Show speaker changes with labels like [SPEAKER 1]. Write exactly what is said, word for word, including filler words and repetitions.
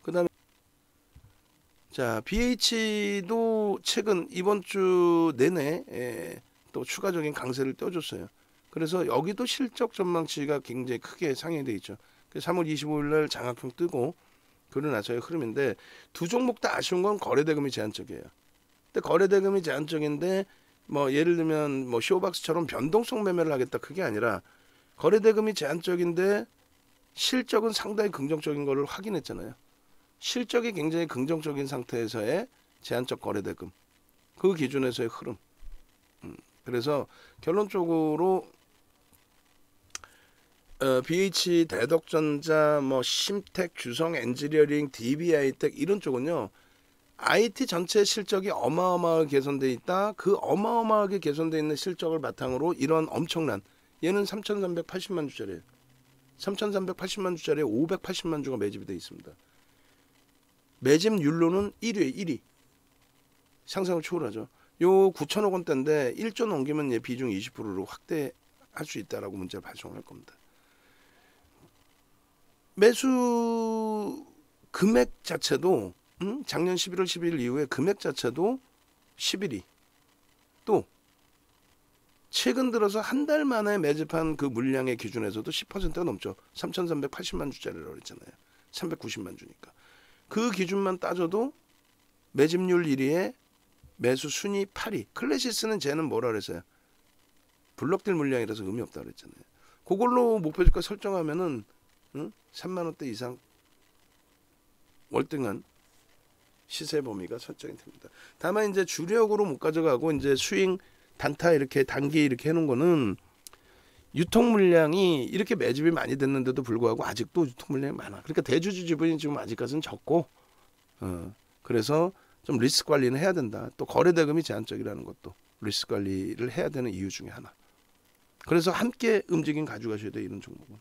[SPEAKER 1] 그다음에 자 비에이치도 최근 이번 주 내내 예, 또 추가적인 강세를 떼어줬어요. 그래서 여기도 실적 전망치가 굉장히 크게 상회돼 있죠. 삼월 이십오일 날 장악형 뜨고 그러나서의 흐름인데 두 종목 다 아쉬운 건 거래대금이 제한적이에요. 근데 거래대금이 제한적인데 뭐 예를 들면 뭐 쇼박스처럼 변동성 매매를 하겠다 그게 아니라 거래대금이 제한적인데 실적은 상당히 긍정적인 거를 확인했잖아요. 실적이 굉장히 긍정적인 상태에서의 제한적 거래대금 그 기준에서의 흐름. 음, 그래서 결론적으로 어, 비에이치, 대덕전자, 뭐 심텍, 규성 엔지니어링, 디비아이텍 이런 쪽은요. 아이티 전체 실적이 어마어마하게 개선돼 있다. 그 어마어마하게 개선돼 있는 실적을 바탕으로 이런 엄청난 얘는 삼천삼백팔십만 주짜리예요. 삼천삼백팔십만 주짜리에 오백팔십만 주가 매집이 돼 있습니다. 매집률로는 일 위에 일 위. 상상을 초월하죠. 요 구천억 원대인데 일 조 넘기면 얘 비중 이십 퍼센트로 확대할 수 있다라고 문자를 발송할 겁니다. 매수 금액 자체도 음? 작년 십일월 십일 이후에 금액 자체도 십일 위. 또 최근 들어서 한 달 만에 매집한 그 물량의 기준에서도 십 퍼센트가 넘죠. 삼천삼백팔십만 주짜리라고 했잖아요. 삼백구십만 주니까. 그 기준만 따져도 매집률 일 위에 매수 순위 팔 위. 클래시스는 쟤는 뭐라 그랬어요? 블록딜 물량이라서 의미 없다고 그랬잖아요. 그걸로 목표주가 설정하면은 응? 삼만 원대 이상 월등한 시세 범위가 설정이 됩니다. 다만 이제 주력으로 못 가져가고 이제 스윙 단타 이렇게 단기 이렇게 해놓은 거는 유통 물량이 이렇게 매집이 많이 됐는데도 불구하고 아직도 유통 물량이 많아. 그러니까 대주주 지분이 지금 아직까지는 적고, 어, 그래서 좀 리스크 관리는 해야 된다. 또 거래 대금이 제한적이라는 것도 리스크 관리를 해야 되는 이유 중에 하나. 그래서 함께 움직임 가져가셔야 돼 이런 종목은.